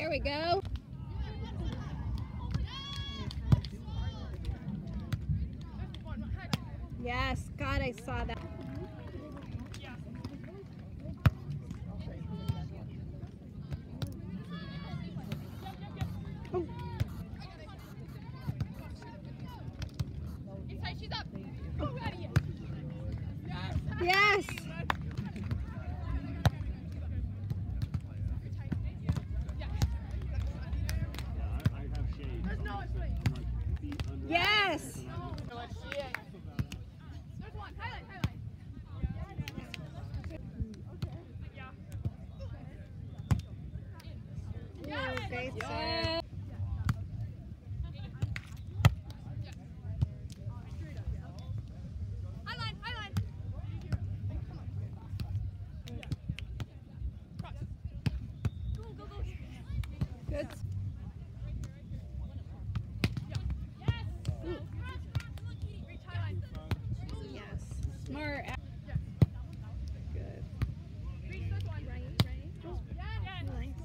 There we go. Yes, God, I saw that. Oh. She's up. Oh, yes. Yes. There's one. Highlight. Yes. Great serve. Highline. Go. Good. Reach highline. Yes. Smart. Good. Reach this one. Right. Nice.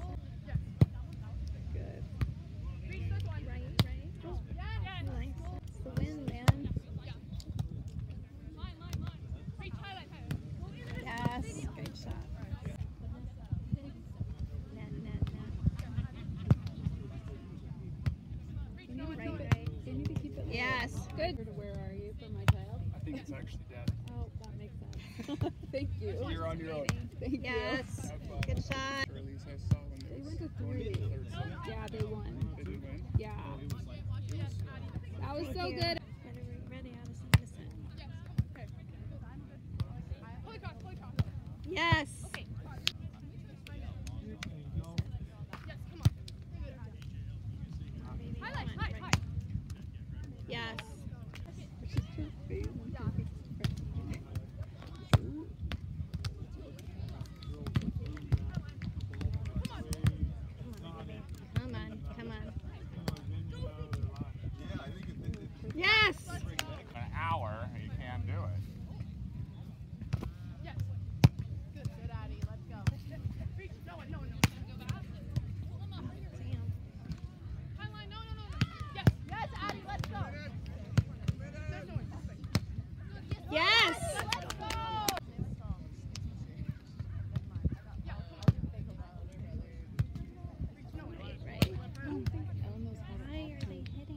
Good. Reach this one. Right. Nice. It's the win, man. Line. Reach highlight. Yes. Great shot. Net. Right. They need to keep it low. Yes. Good. Where are you for my child? I think it's actually dead. Oh, that makes sense. Thank you. You're on your own. Thank you. Yes. Good shot. Shirley's I saw when They it went was to going to 3. the third set. Yeah, they won. They did win? Yeah. It was like, That was so Thank you. good. Ready, Addison. Pull across. Yes. Okay. Yes, come on. Highlight. Yes. Come on. Yes. an hour, you can't do it. Yes. Good, Addie. Let's go. Reach. No. Highline. No. Yes, Addie. Let's go. There's no one. Yes. Let's go. Yeah, come on. Reach. No. Right. Elmo's had Why are they hitting?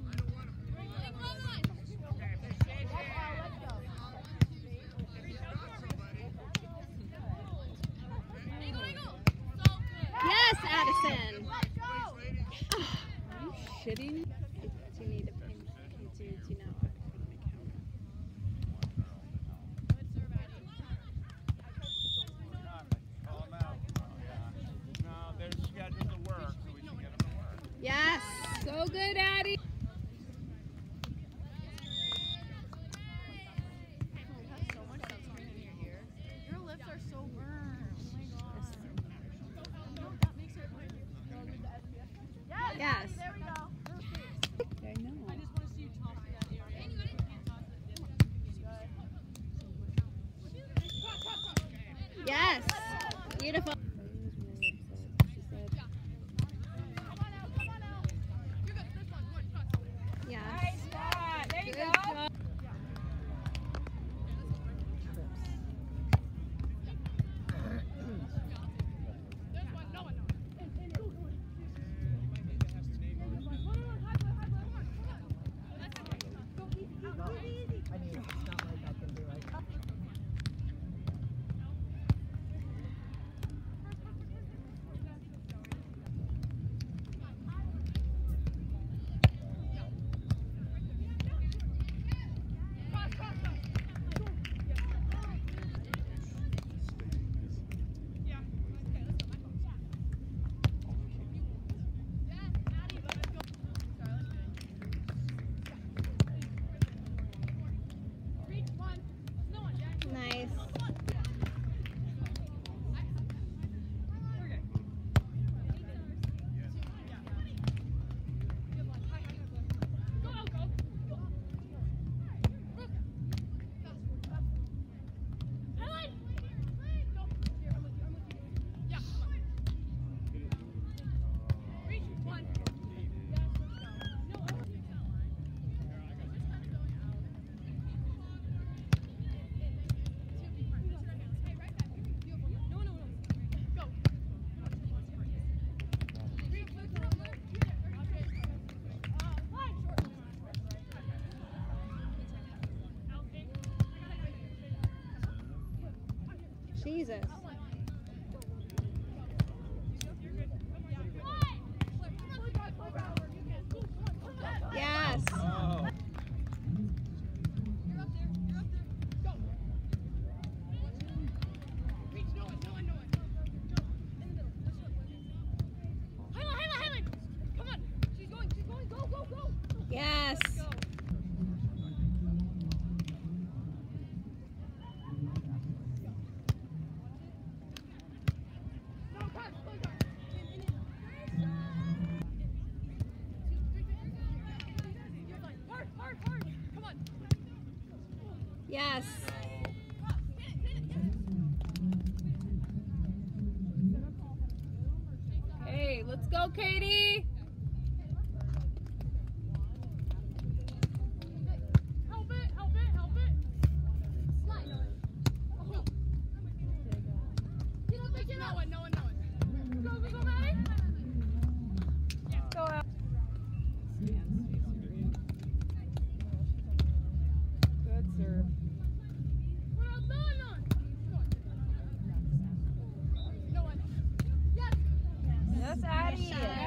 Yes, Addison. Are you shitting? Do you need a pin? Do you know? Call them out. No, they're scheduled to work, so we should get them to work. Yes. So good, Addie. Your lips are so burned. Oh my gosh. Yes. There we go. I know. I just want to see you toss to that area. Yes. Beautiful. She said, Come on out. You're good. This one. Yes. there you Good go. job. There's one. No one. Jesus. Yes. Oh. You're up there. You're up there. Go. Reach. No one. Go. In the middle. Highlight. Come on. She's going. Go. Yes. Let's go. No, pass. Play guard. You're fine. Hard. Come on. Yes. Hey, let's go, Katie. Help it. Slide. Oh. Get up. No one. Go, Maddie. Go out. Good serve. No one. Yes. Yes, Addie. Nice shot.